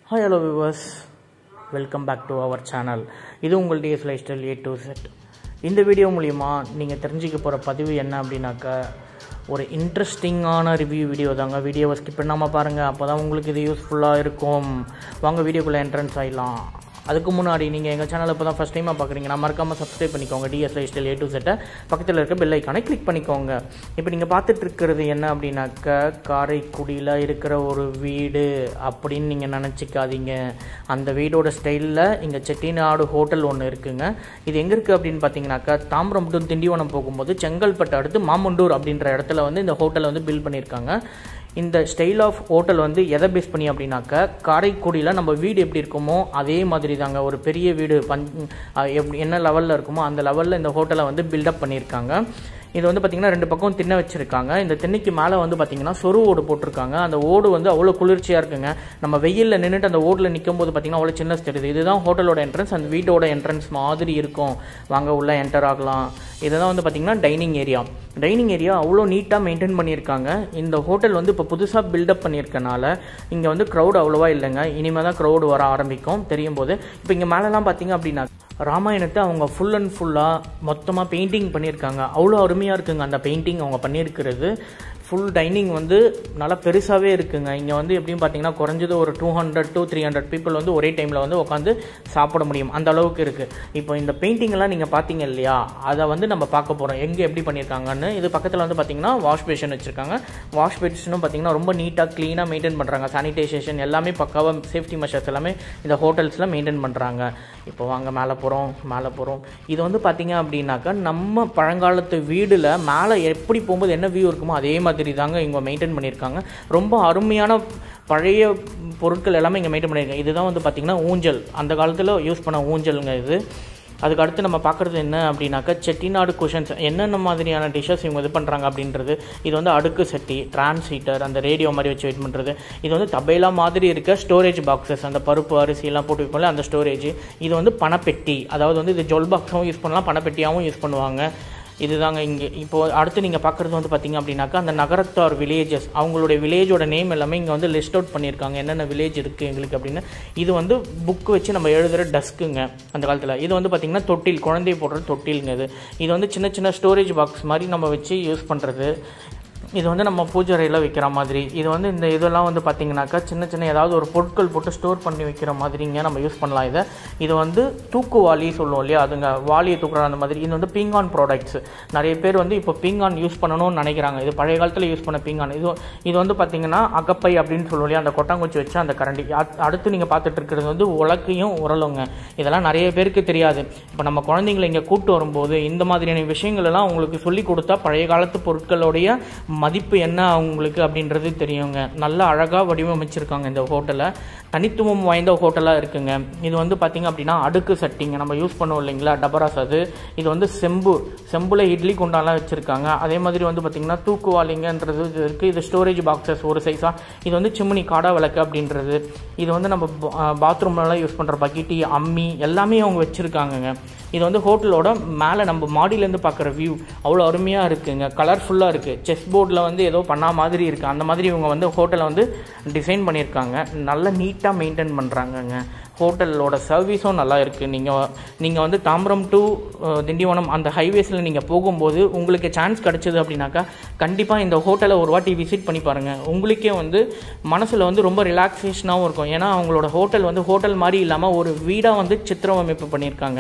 Hi hello viewers, welcome back to our channel. இது உங்கள் DS lifestyle A2Z. இந்த video மூலமா நீங்க தெரிஞ்சிக்க போற பதிவு என்ன அப்படினாக்க ஒரு இன்ட்ரஸ்டிங்கான ரிவ்யூ வீடியோ தாங்க. வீடியோவை ஸ்கிப் பண்ணாம பாருங்க, அப்பதான் உங்களுக்கு இது யூஸ்ஃபுல்லா இருக்கும். வாங்க வீடியோக்குள்ள என்ட்ரன்ஸ் ஆயிடலாம். அதுக்கு முன்னாடி நீங்கள் எங்கள் சேனலை இப்போ தான் ஃபஸ்ட் டைமாக பார்க்குறீங்கன்னா மறக்காமல் சப்ஸ்கிரைப் பண்ணிக்கோங்க. DS lifestyle A2Z பக்கத்தில் இருக்க பெல் ஐக்கானை கிளிக் பண்ணிக்கோங்க. இப்போ நீங்கள் பார்த்துட்டு இருக்கிறது என்ன அப்படின்னாக்க காரைக்குடியில் இருக்கிற ஒரு வீடு அப்படின்னு நீங்கள் நினச்சிக்காதீங்க. அந்த வீடோட ஸ்டைலில் இங்கே செட்டிநாடு ஹோட்டல் ஒன்று இருக்குங்க. இது எங்கே இருக்குது அப்படின்னு பார்த்தீங்கன்னாக்கா தாம்பரம் டு திண்டிவனம் போகும்போது செங்கல்பட்டு அடுத்து மாமண்டூர் அப்படின்ற இடத்துல வந்து இந்த ஹோட்டலை வந்து பில்ட் பண்ணியிருக்காங்க. இந்த ஸ்டைல் ஆஃப் ஹோட்டல் வந்து எதை பேஸ் பண்ணி அப்படின்னாக்க காரைக்குடியில் நம்ம வீடு எப்படி இருக்குமோ அதே மாதிரி தாங்க. ஒரு பெரிய வீடு எப்படி என்ன லெவலில் இருக்குமோ அந்த லெவலில் இந்த ஹோட்டலை வந்து பில்டப் பண்ணியிருக்காங்க. இது வந்து பார்த்திங்கன்னா ரெண்டு பக்கம் திண்ணை வச்சுருக்காங்க. இந்த திண்ணைக்கு மேலே வந்து பார்த்திங்கன்னா சொரு ஓடு போட்டிருக்காங்க. அந்த ஓடு வந்து அவ்வளோ குளிர்ச்சியாக இருக்குங்க. நம்ம வெயிலில் நின்றுட்டு அந்த ஓடில் நிற்கும் போது பார்த்திங்கன்னா அவ்வளோ சின்ன தெரியுது. இதுதான் ஹோட்டலோட என்ட்ரன்ஸ். அந்த வீட்டோட என்ட்ரன்ஸ் மாதிரி இருக்கும். வாங்க உள்ளே என்டர் ஆகலாம். இதுதான் வந்து பார்த்திங்கன்னா டைனிங் ஏரியா அவ்வளோ நீட்டாக மெயின்டைன் பண்ணியிருக்காங்க. இந்த ஹோட்டல் வந்து இப்போ புதுசாக பில்டப் பண்ணியிருக்கனால இங்கே வந்து க்ரௌட் அவ்வளோவா இல்லைங்க. இனிமேல் தான் க்ரௌடு வர ஆரம்பிக்கும் தெரியும் போது. இப்போ இங்கே மேலெலாம் பார்த்திங்க அப்படின்னா ராமாயணத்தை அவங்க ஃபுல் அண்ட் ஃபுல்லாக மொத்தமாக பெயிண்டிங் பண்ணியிருக்காங்க. அவ்வளோ அருமையாக இருக்குங்க அந்த பெயிண்டிங் அவங்க பண்ணியிருக்கிறது. ஃபுல் டைனிங் வந்து நல்லா பெருசாகவே இருக்குங்க. இங்கே வந்து எப்படின்னு பார்த்தீங்கன்னா குறைஞ்சது ஒரு 200 to 300 பீப்புள் வந்து ஒரே டைமில் வந்து உட்காந்து சாப்பிட முடியும். அந்த அளவுக்கு இருக்குது. இப்போ இந்த பெயிண்டிங்கெல்லாம் நீங்கள் பார்த்தீங்க இல்லையா, அதை வந்து நம்ம பார்க்க போகிறோம் எங்கே எப்படி பண்ணியிருக்காங்கன்னு. இது பக்கத்தில் வந்து பார்த்தீங்கன்னா வாஷ் பேஷன் வச்சுருக்காங்க. வாஷ் பேஷனும் பார்த்தீங்கன்னா ரொம்ப நீட்டாக க்ளீனாக மெயின்டைன் பண்ணுறாங்க. சானிடைசேஷன் எல்லாமே பக்காவாக சேஃப்டி மெஷர்ஸ் எல்லாமே இந்த ஹோட்டல்ஸில் மெயின்டைன் பண்ணுறாங்க. இப்போ வாங்க மேலே போகிறோம். இது வந்து பார்த்தீங்க அப்படின்னாக்கா நம்ம பழங்காலத்து வீடில் மேலே எப்படி போகும்போது என்ன வியூ இருக்குமோ அதே மாதிரி தாங்க இங்கே மெயின்டைன் பண்ணியிருக்காங்க. ரொம்ப அருமையான பழைய பொருட்கள் எல்லாமே இங்கே மெயின்டைன் பண்ணியிருக்காங்க. இதுதான் வந்து பார்த்திங்கன்னா ஊஞ்சல், அந்த காலத்தில் யூஸ் பண்ண ஊஞ்சலுங்க இது. அதுக்கு அடுத்து நம்ம பார்க்குறது என்ன அப்படின்னாக்கா செட்டிநாடு குஷன்ஸ், என்னென்ன மாதிரியான டிஷ்ஷஸ் இவங்க இது பண்ணுறாங்க அப்படின்றது. இது வந்து அடுக்கு சட்டி, டிரான்ஸ்ஹீட்டர், அந்த ரேடியோ மாதிரி வச்சு வெயிட் பண்ணுறது. இது வந்து தபேலா மாதிரி இருக்க ஸ்டோரேஜ் பாக்ஸஸ், அந்த பருப்பு அரிசியெல்லாம் போட்டு வைப்போம்ல அந்த ஸ்டோரேஜ். இது வந்து பணப்பெட்டி, அதாவது வந்து இது ஜொல் பாக்ஸாகவும் யூஸ் பண்ணலாம், பணப்பெட்டியாகவும் யூஸ் பண்ணுவாங்க. இதுதாங்க இங்கே. இப்போது அடுத்து நீங்கள் பார்க்குறது வந்து பார்த்திங்க அப்படின்னாக்கா அந்த நகரத்தார் வில்லேஜஸ், அவங்களுடைய வில்லேஜோட நேம் எல்லாமே இங்கே வந்து லிஸ்ட் அவுட் பண்ணியிருக்காங்க, என்னென்ன வில்லேஜ் இருக்குது எங்களுக்கு அப்படின்னு. இது வந்து புக்கு வச்சு நம்ம எழுதுகிற டஸ்க்குங்க அந்த காலத்தில். இது வந்து பார்த்திங்கன்னா தொட்டில், குழந்தைய போடுற தொட்டிலுங்க. இது வந்து சின்ன சின்ன ஸ்டோரேஜ் பாக்ஸ் மாதிரி நம்ம வச்சு யூஸ் பண்ணுறது. இது வந்து நம்ம பூஜை அறையில் வைக்கிற மாதிரி. இது வந்து இந்த இதெல்லாம் வந்து பார்த்திங்கனாக்கா சின்ன சின்ன ஏதாவது ஒரு பொருட்கள் போட்டு ஸ்டோர் பண்ணி வைக்கிற மாதிரிங்க நம்ம யூஸ் பண்ணலாம் இதை. இது வந்து தூக்குவாளி சொல்லுவோம் இல்லையா, அதுங்க வாளியை தூக்குற அந்த மாதிரி. இது வந்து பீங்கான் ப்ராடக்ட்ஸ். நிறைய பேர் வந்து இப்போ பீங்கான் யூஸ் பண்ணணும்னு நினைக்கிறாங்க. இது பழைய காலத்தில் யூஸ் பண்ண பீங்கான். இது வந்து பார்த்திங்கன்னா அகப்பை அப்படின்னு சொல்லுவோம் இல்லையா, அந்த கொட்டாங்குச்சி வச்சு அந்த கரண்டி. அடுத்து நீங்கள் பார்த்துட்டு இருக்கிறது வந்து உலக்கையும் உரலுங்க. இதெல்லாம் நிறைய பேருக்கு தெரியாது. இப்போ நம்ம குழந்தைங்களை இங்கே கூப்பிட்டு வரும்போது இந்த மாதிரியான விஷயங்கள் எல்லாம் உங்களுக்கு சொல்லி கொடுத்தா பழைய காலத்து பொருட்களுடைய மதிப்பு என்ன அவங்களுக்கு அப்படின்றது தெரியுங்க. நல்லா அழகாக வடிவமைச்சிருக்காங்க இந்த ஹோட்டலை. தனித்துவம் வாய்ந்த ஹோட்டலாக இருக்குங்க. இது வந்து பார்த்திங்க அப்படின்னா அடுக்கு சட்டிங்க, நம்ம யூஸ் பண்ணுவோம் இல்லைங்களா டபராஸ், அது. இது வந்து செம்புல இட்லி குண்டாலாம் வச்சுருக்காங்க. அதே மாதிரி வந்து பார்த்திங்கன்னா தூக்குவாளிங்கன்றது இருக்குது. இது ஸ்டோரேஜ் பாக்ஸஸ் ஒரு சைஸாக. இது வந்து சிம்னி, காடா விளக்கு அப்படின்றது. இது வந்து நம்ம பாத்ரூம்லலாம் யூஸ் பண்ணுற பக்கெட்டி, அம்மி எல்லாமே அவங்க வச்சுருக்காங்கங்க. இது வந்து ஹோட்டலோட மேலே நம்ம மாடியிலேருந்து பார்க்குற வியூ அவ்வளோ அருமையாக இருக்குங்க. கலர்ஃபுல்லாக இருக்குது. செஸ் போர்டில் வந்து ஏதோ பண்ணா மாதிரி இருக்குது. அந்த மாதிரி இவங்க வந்து ஹோட்டலை வந்து டிசைன் பண்ணியிருக்காங்க. நல்லா நீட்டாக மெயின்டைன் பண்ணுறாங்கங்க. ஹோட்டலோட சர்வீஸும் நல்லா இருக்குது. நீங்கள் வந்து தாம்பரம் டு திண்டிவனம் அந்த ஹைவேஸில் நீங்கள் போகும்போது உங்களுக்கு சான்ஸ் கிடச்சிது அப்படின்னாக்கா கண்டிப்பாக இந்த ஹோட்டலை ஒரு வாட்டி விசிட் பண்ணி பாருங்கள். உங்களுக்கே வந்து மனசில் வந்து ரொம்ப ரிலாக்ஸேஷனாகவும் இருக்கும். ஏன்னா அவங்களோட ஹோட்டல் வந்து ஹோட்டல் மாதிரி இல்லாமல் ஒரு வீடாக வந்து சித்திரவமைப்பு பண்ணியிருக்காங்க.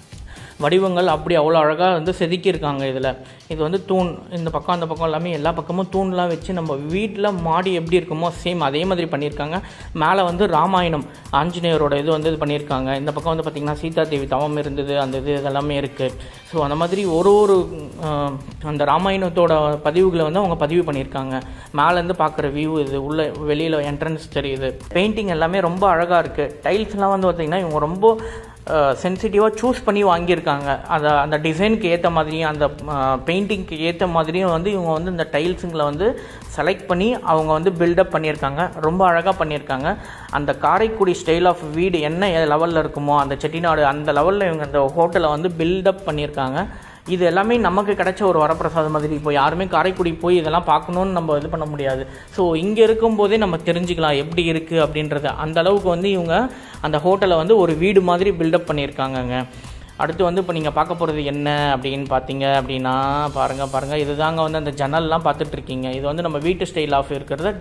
வடிவங்கள் அப்படி அவ்வளோ அழகாக வந்து செதுக்கியிருக்காங்க இதில். இது வந்து தூண், இந்த பக்கம் அந்த பக்கம் எல்லாமே எல்லா பக்கமும் தூண்லாம் வச்சு நம்ம வீட்டில் மாடி எப்படி இருக்குமோ சேம் அதே மாதிரி பண்ணியிருக்காங்க. மேலே வந்து ராமாயணம் ஆஞ்சநேயரோட இது வந்து இது பண்ணியிருக்காங்க. இந்த பக்கம் வந்து பார்த்திங்கன்னா சீதா தேவி தவம் இருந்தது, அந்த இதெல்லாமே இருக்குது. ஸோ அந்த மாதிரி ஒரு அந்த ராமாயணத்தோட பதிவுகளை வந்து அவங்க பதிவு பண்ணியிருக்காங்க. மேலேருந்து பார்க்குற வியூ இது. உள்ள வெளியில் என்ட்ரன்ஸ் தெரியுது. பெயிண்டிங் எல்லாமே ரொம்ப அழகாக இருக்குது. டைல்ஸ்லாம் வந்து பார்த்திங்கன்னா இவங்க ரொம்ப சென்சிட்டிவாக சூஸ் பண்ணி வாங்கியிருக்காங்க. அந்த டிசைனுக்கு ஏற்ற மாதிரியும் அந்த பெயிண்டிங்க்கு ஏற்ற மாதிரியும் வந்து இவங்க வந்து இந்த டைல்ஸுங்களை வந்து செலக்ட் பண்ணி அவங்க வந்து பில்டப் பண்ணியிருக்காங்க. ரொம்ப அழகாக பண்ணியிருக்காங்க. அந்த காரைக்குடி ஸ்டைல் ஆஃப் வீடு என்ன லெவலில் இருக்குமோ அந்த செட்டிநாடு அந்த லெவலில் இவங்க அந்த ஹோட்டலை வந்து பில்டப் பண்ணியிருக்காங்க. இது எல்லாமே நமக்கு கிடைச்ச ஒரு வரப்பிரசாதம் மாதிரி. இப்போ யாருமே காரைக்குடி போய் இதெல்லாம் பார்க்கணுன்னு நம்ம இது பண்ண முடியாது. ஸோ இங்கே இருக்கும்போதே நம்ம தெரிஞ்சுக்கலாம் எப்படி இருக்குது அப்படின்றத. அந்த அளவுக்கு வந்து இவங்க அந்த ஹோட்டலை வந்து ஒரு வீடு மாதிரி பில்டப் பண்ணியிருக்காங்கங்க. அடுத்து வந்து இப்போ நீங்கள் பார்க்க போகிறது என்ன அப்படின்னு பார்த்தீங்க அப்படின்னா பாருங்கள் இதுதாங்க வந்து அந்த ஜன்னல்லாம் பார்த்துட்ருக்கீங்க. இது வந்து நம்ம வீட்டு ஸ்டைல் ஆஃப் இருக்கிறத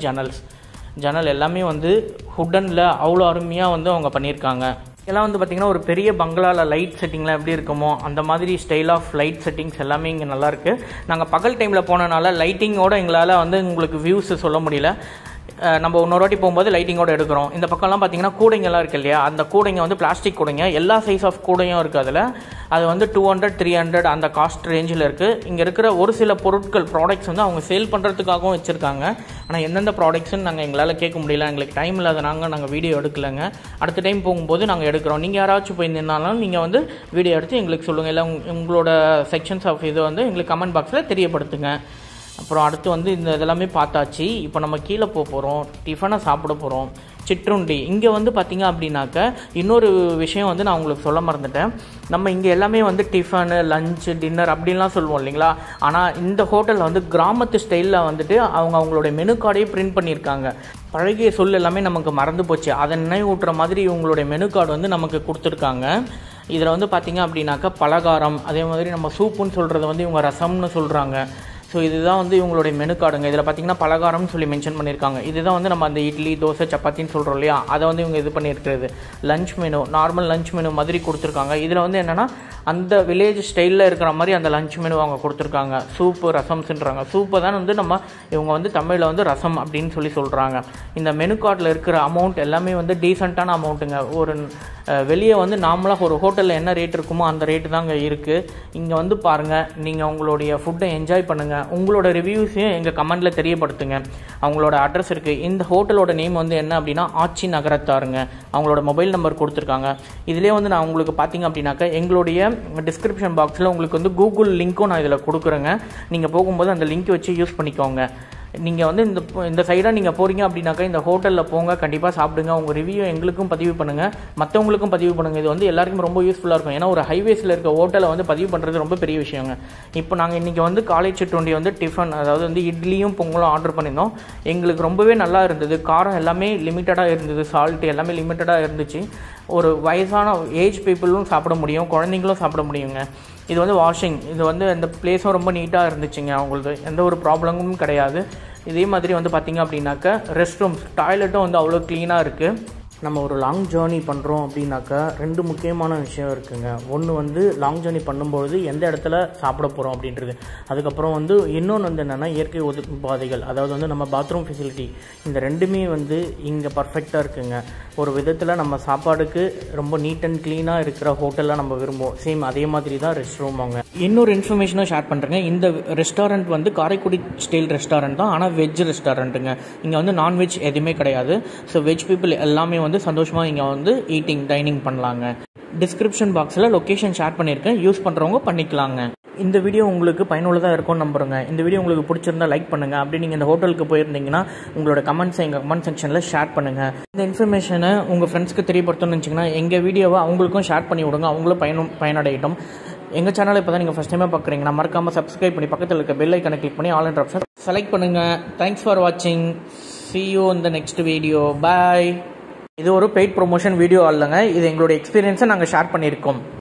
ஜன்னல் எல்லாமே வந்து ஹுட்டனில் அவ்வளோ அருமையாக வந்து அவங்க பண்ணியிருக்காங்க. இதெல்லாம் வந்து பார்த்திங்கன்னா ஒரு பெரிய பங்களாவில் லைட் செட்டிங்லாம் எப்படி இருக்குமோ அந்த மாதிரி ஸ்டைல் ஆஃப் லைட் செட்டிங்ஸ் எல்லாமே இங்கே நல்லாயிருக்கு. நாங்கள் பகல் டைமில் போனனால லைட்டிங்கோடு எங்களால் வந்து உங்களுக்கு வியூஸ் சொல்ல முடியல. நம்ம இன்னொரு வாட்டி போகும்போது லைட்டிங்கோடு எடுக்கிறோம். இந்த பக்கம்லாம் பார்த்தீங்கன்னா கூடைங்கெல்லாம் இருக்குது இல்லையா, அந்த கூடைங்க வந்து பிளாஸ்டிக் கூடைங்க, எல்லா சைஸ் ஆஃப் கூடையும் இருக்குது. அதில் அது வந்து 200, 300 அந்த காஸ்ட் ரேஞ்சில் இருக்குது. இங்கே இருக்கிற ஒரு சில ப்ராடக்ட்ஸ் வந்து அவங்க சேல் பண்ணுறதுக்காகவும் வச்சுருக்காங்க. ஆனால் எந்தெந்த ப்ராடக்ட்ஸ்ன்னு நாங்கள் எங்களால் கேட்க முடியல, எங்களுக்கு டைம் இல்லாதனாங்க நாங்கள் வீடியோ எடுக்கலைங்க. அடுத்த டைம் போகும்போது நாங்கள் எடுக்கிறோம். நீங்கள் யாராச்சும் போயிருந்தாலும் நீங்கள் வந்து வீடியோ எடுத்து எங்களுக்கு சொல்லுங்கள், இல்லை உங்களோட செக்ஷன்ஸ் ஆஃப் இதை வந்து எங்களுக்கு கமெண்ட் பாக்ஸில் தெரியப்படுத்துங்க. அப்புறம் அடுத்து வந்து இந்த இதெல்லாமே பார்த்தாச்சு. இப்போ நம்ம கீழே போகிறோம், டிஃபனை சாப்பிட போகிறோம், சிற்றுண்டி. இங்கே வந்து பார்த்திங்க அப்படின்னாக்க இன்னொரு விஷயம் வந்து நான் உங்களுக்கு சொல்ல மறந்துட்டேன். நம்ம இங்கே எல்லாமே வந்து டிஃபனு, லஞ்சு, டின்னர் அப்படின்லாம் சொல்லுவோம் இல்லைங்களா. ஆனால் இந்த ஹோட்டலில் வந்து கிராமத்து ஸ்டைலில் வந்துட்டு அவங்களுடைய மெனு கார்டையே பிரிண்ட் பண்ணியிருக்காங்க. பழகிய சொல் எல்லாமே நமக்கு மறந்து போச்சு, அதை நினைவூட்டுற மாதிரி இவங்களுடைய மெனு கார்டு வந்து நமக்கு கொடுத்துருக்காங்க. இதில் வந்து பார்த்திங்க அப்படின்னாக்கா பலகாரம், அதே மாதிரி நம்ம சூப்புன்னு சொல்கிறத வந்து இவங்க ரசம்னு சொல்கிறாங்க. ஸோ இதுதான் வந்து இவங்களுடைய மெனு கார்டுங்க. இதில் பார்த்திங்கன்னா பலகாரம்னு சொல்லி மென்ஷன் பண்ணியிருக்காங்க. இதுதான் வந்து நம்ம அந்த இட்லி, தோசை, சப்பாத்தின்னு சொல்கிறோம் இல்லையா, அதை வந்து இவங்க இது பண்ணியிருக்கிறது. Lunch menu, normal lunch menu மாதிரி கொடுத்துருக்காங்க. இதில் வந்து என்னென்னா அந்த வில்லேஜ் ஸ்டைலில் இருக்கிற மாதிரி அந்த லஞ்ச் மெனு அவங்க கொடுத்துருக்காங்க. சூப்பு, ரசம்ஸ்ன்றாங்க. சூப்பை தான் வந்து இவங்க வந்து தமிழில் வந்து ரசம் அப்படின்னு சொல்லி சொல்கிறாங்க. இந்த மெனு கார்டில் இருக்கிற அமௌண்ட் எல்லாமே வந்து டீசெண்டான அமௌண்ட்டுங்க. ஒரு வெளியே வந்து நார்மலாக ஒரு ஹோட்டலில் என்ன ரேட் இருக்குமோ அந்த ரேட்டு தாங்க இருக்குது. இங்கே வந்து பாருங்கள், நீங்கள் உங்களுடைய ஃபுட்டை என்ஜாய் பண்ணுங்கள். உங்களோட ரிவ்யூஸையும் எங்கள் கமெண்ட்டில் தெரியப்படுத்துங்க. அவங்களோட அட்ரஸ் இருக்குது. இந்த ஹோட்டலோட நேம் வந்து என்ன அப்படின்னா ஆச்சி நகரத்தாருங்க. அவங்களோட மொபைல் நம்பர் கொடுத்துருக்காங்க. இதிலே வந்து நான் உங்களுக்கு பார்த்தீங்க அப்படின்னாக்கா எங்களுடைய டிஸ்கிரிப்ஷன் பாக்ஸில் உங்களுக்கு வந்து கூகுள் லிங்க்கும் நான் இதில் கொடுக்குறேங்க. நீங்கள் போகும்போது அந்த லிங்க் வச்சு யூஸ் பண்ணிக்கோங்க. நீங்கள் வந்து இந்த சைடாக நீங்கள் போகிறீங்க அப்படின்னாக்கா இந்த ஹோட்டலில் போங்க, கண்டிப்பாக சாப்பிடுங்க. உங்கள் ரிவ்யூ எங்களுக்கும் பதிவு பண்ணுங்கள், மற்றவங்களுக்கும் பதிவு பண்ணுங்கள். இது வந்து எல்லாருக்கும் ரொம்ப யூஸ்ஃபுல்லாக இருக்கும். ஏன்னா ஒரு ஹைவேஸில் இருக்க ஹோட்டலை வந்து பதிவு பண்ணுறது ரொம்ப பெரிய விஷயங்க. இப்போ நாங்கள் இன்றைக்கி வந்து காலேஜ் சிற்றுண்டி வந்து டிஃபன், அதாவது வந்து இட்லியும் பொங்கலும் ஆர்டர் பண்ணியிருந்தோம். எங்களுக்கு ரொம்பவே நல்லா இருந்தது. காரம் எல்லாமே லிமிட்டடாக இருந்தது, சால்ட்டு எல்லாமே லிமிட்டடாக இருந்துச்சு. ஒரு வயசான ஏஜ் பீப்புளும் சாப்பிட முடியும், குழந்தைங்களும் சாப்பிட முடியுங்க. இது வந்து வாஷிங், இது வந்து இந்த பிளேஸும் ரொம்ப நீட்டாக இருந்துச்சுங்க. அவங்களுக்கு எந்த ஒரு ப்ராப்ளமும் கிடையாது. இதே மாதிரி வந்து பார்த்திங்க அப்படின்னாக்கா ரெஸ்ட் ரூம்ஸ், டாய்லெட்டும் வந்து அவ்வளோ க்ளீனாக இருக்குது. நம்ம ஒரு லாங் ஜேர்னி பண்ணுறோம் அப்படின்னாக்கா 2 முக்கியமான விஷயம் இருக்குங்க. ஒன்று வந்து லாங் ஜேர்னி பண்ணும்பொழுது எந்த இடத்துல சாப்பிட போகிறோம் அப்படின்றது. அதுக்கப்புறம் வந்து இன்னொன்று வந்து என்னென்னா இயற்கை பாதைகள், அதாவது வந்து நம்ம பாத்ரூம் ஃபெசிலிட்டி. இந்த ரெண்டுமே வந்து இங்கே பர்ஃபெக்டாக இருக்குங்க. ஒரு விதத்தில் நம்ம சாப்பாடுக்கு ரொம்ப நீட் அண்ட் க்ளீனாக இருக்கிற ஹோட்டலாக நம்ம விரும்புவோம். சேம் அதே மாதிரி தான் ரெஸ்ட் ரூம். அவங்க இன்னொரு இன்ஃபர்மேஷனும் ஷேர் பண்ணுறேங்க. இந்த ரெஸ்டாரண்ட் வந்து காரைக்குடி ஸ்டைல் ரெஸ்டாரண்ட் தான், ஆனால் வெஜ் ரெஸ்டாரண்ட்டுங்க. இங்கே வந்து நான்வெஜ் எதுவுமே கிடையாது. ஸோ வெஜ் பீப்புள் எல்லாமே வந்து சந்தோஷமாக இங்கே வந்து டைனிங் பண்ணலாங்க. டிஸ்கிரிப்ஷன் பாக்ஸில் லொக்கேஷன் ஷேர் பண்ணியிருக்கேன், யூஸ் பண்ணுறவங்க பண்ணிக்கலாங்க. இந்த வீடியோ உங்களுக்கு பயனுள்ளதாக இருக்கும்னு நம்புகிறேங்க. இந்த வீடியோ உங்களுக்கு பிடிச்சிருந்தா லைக் பண்ணுங்கள். அப்படி நீங்கள் இந்த ஹோட்டலுக்கு போயிருந்தீங்கன்னா உங்களோட கமெண்ட்ஸை எங்கள் கமெண்ட் செக்ஷனில் ஷேர் பண்ணுங்கள். இந்த இன்ஃபர்மேஷனை உங்கள் ஃப்ரெண்ட்ஸ்க்கு தெரியப்படுத்தணும்னு நினச்சிங்கன்னா எங்கள் வீடியோவை அவங்களுக்கும் ஷேர் பண்ணி விடுங்க, அவங்களும் பயனடையட்டும். எங்கள் சேனலை இப்போ தான் நீங்கள் ஃபஸ்ட் டைமாக பார்க்குறீங்கன்னா மறக்காமல் சப்ஸ்கிரைப் பண்ணி பக்கத்தில் இருக்க பெல் ஐக்கனை கிளிக் பண்ணி ஆல் என்ற ஆப்ஷன் செலக்ட் பண்ணுங்கள். தேங்க்ஸ் ஃபார் வாட்சிங். See you in the next video. Bye. இது ஒரு பெய்ட் ப்ரொமோஷன் வீடியோ அல்லங்க, இது எங்களுடைய எக்ஸ்பீரியன்ஸை நாங்கள் ஷேர் பண்ணியிருக்கோம்.